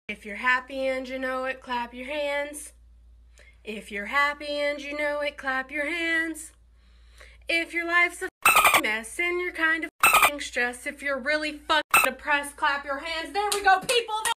If you're happy and you know it, clap your hands. If you're happy and you know it, clap your hands. If your life's a mess and you're kind of stressed, if you're really depressed, clap your hands. There we go, people.